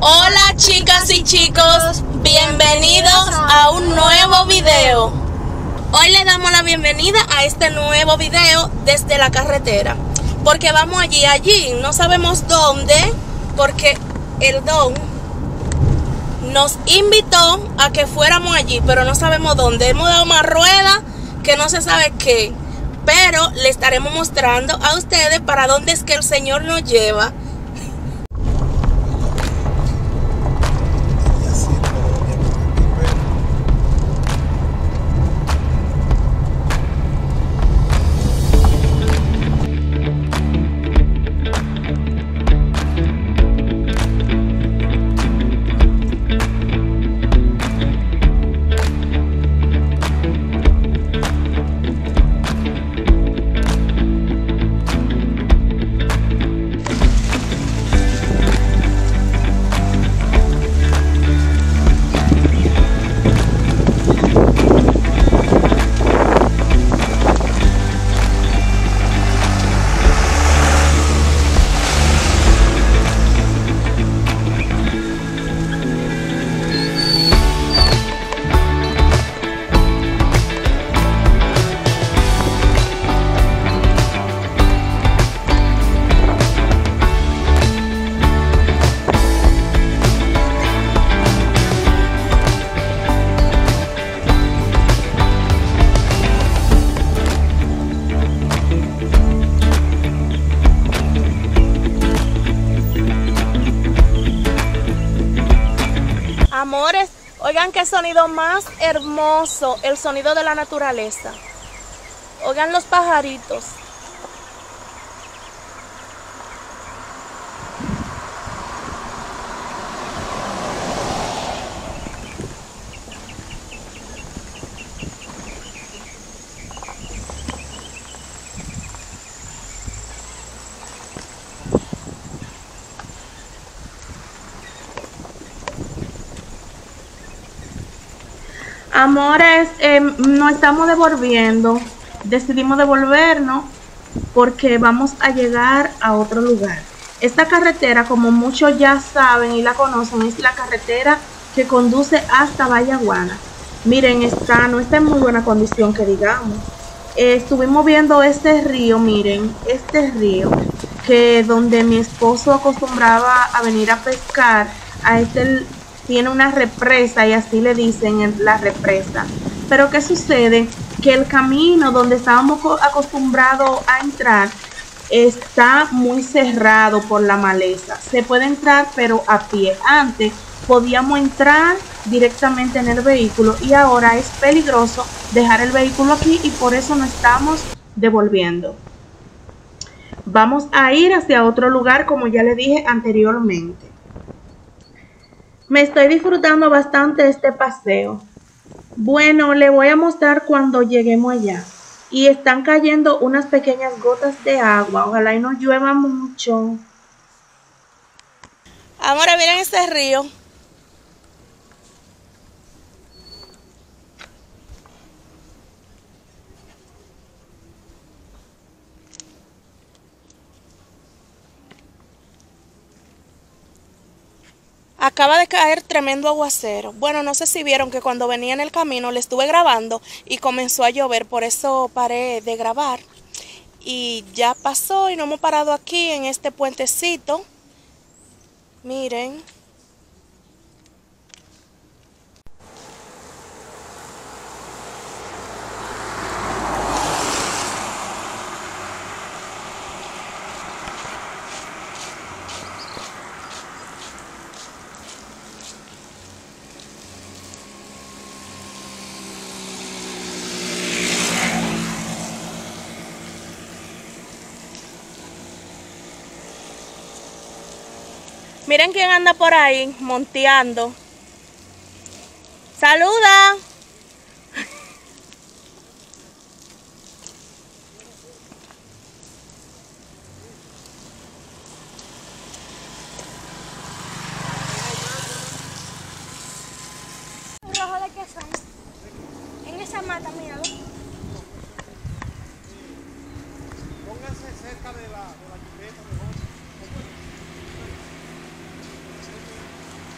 Hola chicas y chicos, bienvenidos a un nuevo video. Hoy le damos la bienvenida a este nuevo video desde la carretera, porque vamos allí, no sabemos dónde, porque el don nos invitó a que fuéramos allí, pero no sabemos dónde. Hemos dado más rueda que no se sabe qué, pero le estaremos mostrando a ustedes para dónde es que el Señor nos lleva. Amores, oigan qué sonido más hermoso, el sonido de la naturaleza. Oigan los pajaritos. Amores, nos estamos devolviendo. Decidimos devolvernos porque vamos a llegar a otro lugar. Esta carretera, como muchos ya saben y la conocen, es la carretera que conduce hasta Vallaguana. Miren, no está en muy buena condición, que digamos. Estuvimos viendo este río, miren, este río, que donde mi esposo acostumbraba a venir a pescar. Tiene una represa y así le dicen la represa. Pero ¿qué sucede? Que el camino donde estábamos acostumbrados a entrar está muy cerrado por la maleza. Se puede entrar pero a pie. Antes podíamos entrar directamente en el vehículo y ahora es peligroso dejar el vehículo aquí y por eso nos estamos devolviendo. Vamos a ir hacia otro lugar, como ya le dije anteriormente. Me estoy disfrutando bastante este paseo. Bueno, le voy a mostrar cuando lleguemos allá. Y están cayendo unas pequeñas gotas de agua. Ojalá y no llueva mucho. Ahora miren este río. Acaba de caer tremendo aguacero. Bueno, no sé si vieron que cuando venía en el camino le estuve grabando y comenzó a llover, por eso paré de grabar. Y ya pasó y nos hemos parado aquí en este puentecito. Miren. Miren quién anda por ahí monteando. ¡Saluda! En esa mata, míralo. Pónganse cerca de la chuleta mejor.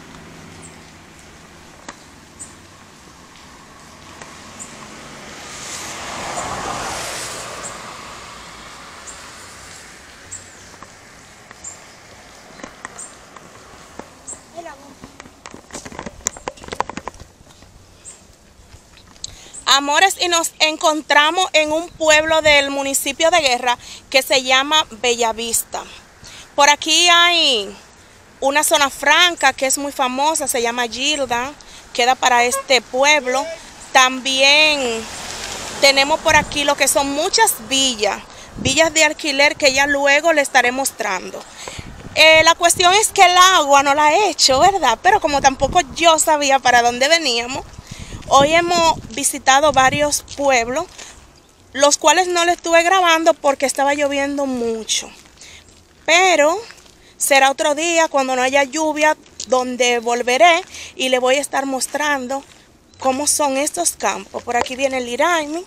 Amores, y nos encontramos en un pueblo del municipio de Guerra que se llama Bellavista. Por aquí hay una zona franca que es muy famosa, se llama Gilda, queda para este pueblo. También tenemos por aquí lo que son muchas villas de alquiler que ya luego le estaré mostrando. La cuestión es que el agua no la he hecho, ¿verdad? Pero como tampoco yo sabía para dónde veníamos, hoy hemos visitado varios pueblos, los cuales no le estuve grabando porque estaba lloviendo mucho. Pero será otro día cuando no haya lluvia donde volveré y le voy a estar mostrando cómo son estos campos. Por aquí viene el Liraimi.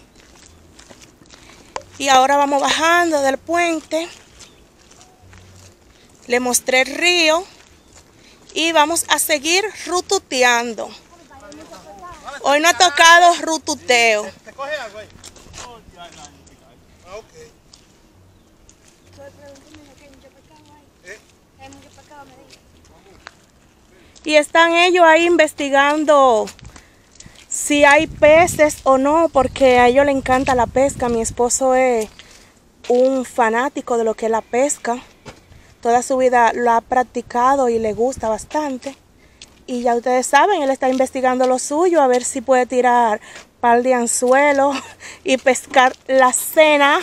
Y ahora vamos bajando del puente. Le mostré el río y vamos a seguir rututeando. Hoy no ha tocado rututeo. ¿Te coge algo ahí? Ok. Y están ellos ahí investigando si hay peces o no, porque a ellos les encanta la pesca. Mi esposo es un fanático de lo que es la pesca. Toda su vida lo ha practicado y le gusta bastante. Y ya ustedes saben, él está investigando lo suyo, a ver si puede tirar par de anzuelos y pescar la cena.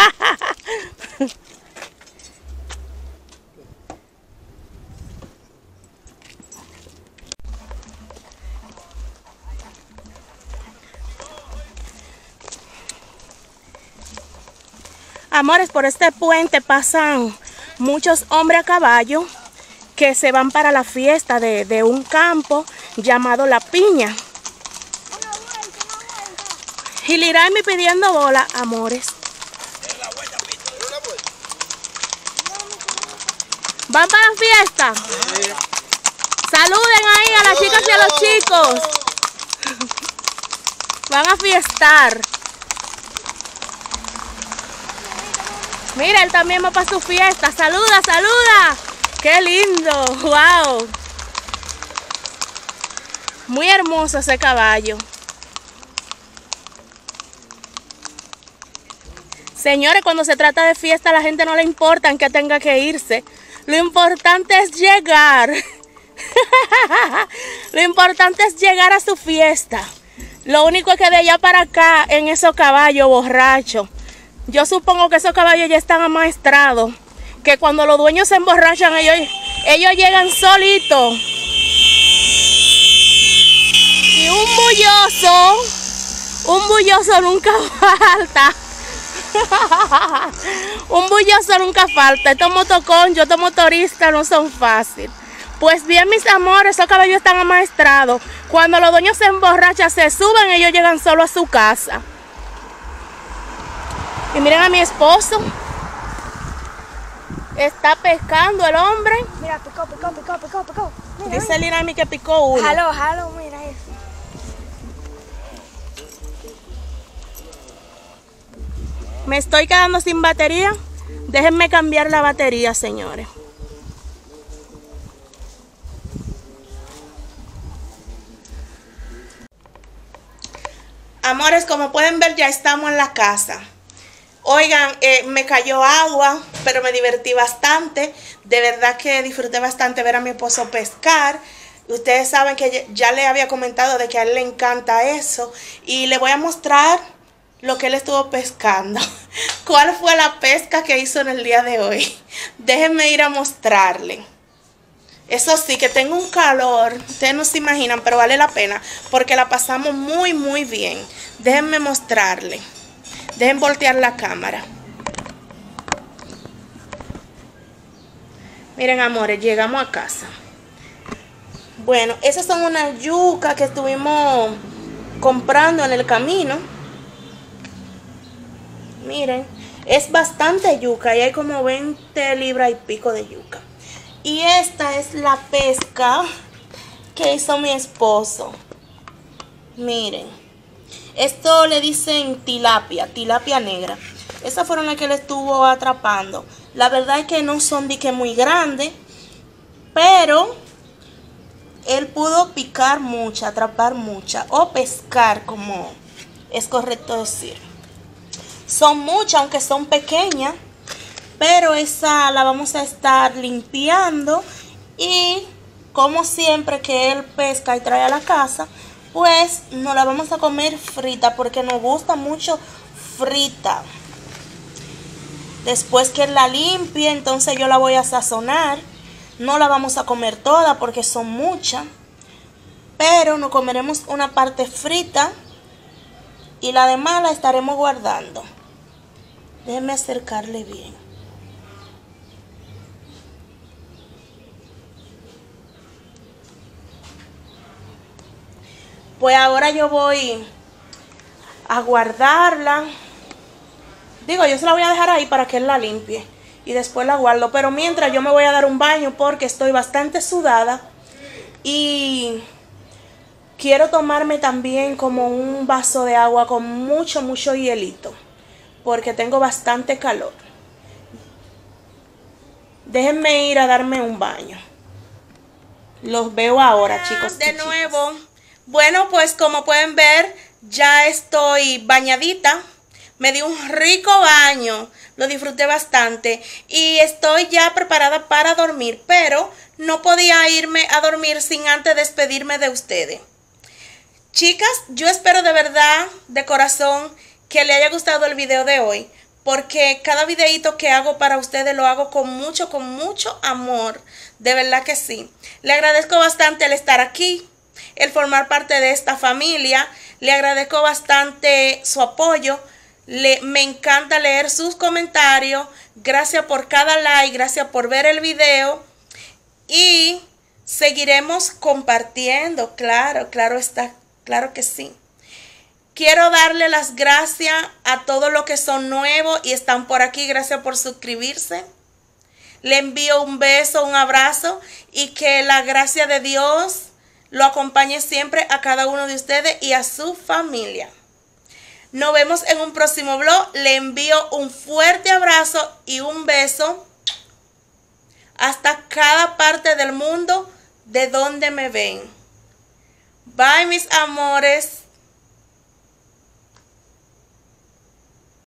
Amores, por este puente pasan muchos hombres a caballo que se van para la fiesta de un campo llamado La Piña. Y Liraimi pidiendo bola, amores. ¿Van para la fiesta? Sí. Saluden ahí a las chicas y a los chicos. Van a fiestar. Mira, él también va para su fiesta. Saluda, saluda. ¡Qué lindo! ¡Wow! Muy hermoso ese caballo. Señores, cuando se trata de fiesta, a la gente no le importa en que tenga que irse. Lo importante es llegar. Lo importante es llegar a su fiesta. Lo único es que de allá para acá, en esos caballos borrachos, yo supongo que esos caballos ya están amaestrados. Que cuando los dueños se emborrachan, ellos llegan solitos. Y un bulloso nunca falta. Un bulloso nunca falta. Estos motoconchos, estos motoristas no son fáciles. Pues bien, mis amores, esos caballos están amaestrados. Cuando los dueños se emborrachan, se suben, ellos llegan solo a su casa. Y miren a mi esposo. Está pescando el hombre. Mira, picó. Mira, dice el Liraimi que picó uno. Jalo, mira eso. Me estoy quedando sin batería. Déjenme cambiar la batería, señores. Amores, como pueden ver, ya estamos en la casa. Oigan, me cayó agua, pero me divertí bastante. De verdad que disfruté bastante ver a mi esposo pescar. Ustedes saben que ya le había comentado de que a él le encanta eso. Y le voy a mostrar lo que él estuvo pescando. ¿Cuál fue la pesca que hizo en el día de hoy? Déjenme ir a mostrarle. Eso sí, que tengo un calor. Ustedes no se imaginan, pero vale la pena. Porque la pasamos muy, muy bien. Déjenme mostrarle. Dejen voltear la cámara. Miren, amores, llegamos a casa. Bueno, esas son unas yucas que estuvimos comprando en el camino. Miren, es bastante yuca y hay como 20 libras y pico de yuca. Y esta es la pesca que hizo mi esposo. Miren. Esto le dicen tilapia negra. Esas fueron las que le estuvo atrapando. La verdad es que no son de que muy grandes, pero él pudo picar mucha, atrapar mucha o pescar como es correcto decir. Son muchas, aunque son pequeñas, pero esa la vamos a estar limpiando y como siempre que él pesca y trae a la casa, pues nos la vamos a comer frita porque nos gusta mucho frita. Después que él la limpie, entonces yo la voy a sazonar. No la vamos a comer toda porque son muchas, pero nos comeremos una parte frita y la demás la estaremos guardando. Déjenme acercarle bien. Pues ahora yo voy a guardarla. Digo, yo se la voy a dejar ahí para que él la limpie y después la guardo. Pero mientras yo me voy a dar un baño porque estoy bastante sudada y quiero tomarme también como un vaso de agua con mucho hielito porque tengo bastante calor. Déjenme ir a darme un baño. Los veo ahora, chicos. De nuevo. Bueno, pues como pueden ver, ya estoy bañadita. Me di un rico baño, lo disfruté bastante y estoy ya preparada para dormir, pero no podía irme a dormir sin antes despedirme de ustedes. Chicas, yo espero de verdad, de corazón, que les haya gustado el video de hoy, porque cada videito que hago para ustedes lo hago con mucho amor, de verdad que sí. Le agradezco bastante el estar aquí, el formar parte de esta familia, le agradezco bastante su apoyo. Me encanta leer sus comentarios. Gracias por cada like, gracias por ver el video. Y seguiremos compartiendo, claro está, claro que sí. Quiero darle las gracias a todos los que son nuevos y están por aquí. Gracias por suscribirse. Le envío un beso, un abrazo y que la gracia de Dios lo acompañe siempre a cada uno de ustedes y a su familia. Nos vemos en un próximo vlog. Le envío un fuerte abrazo y un beso hasta cada parte del mundo de donde me ven. Bye, mis amores.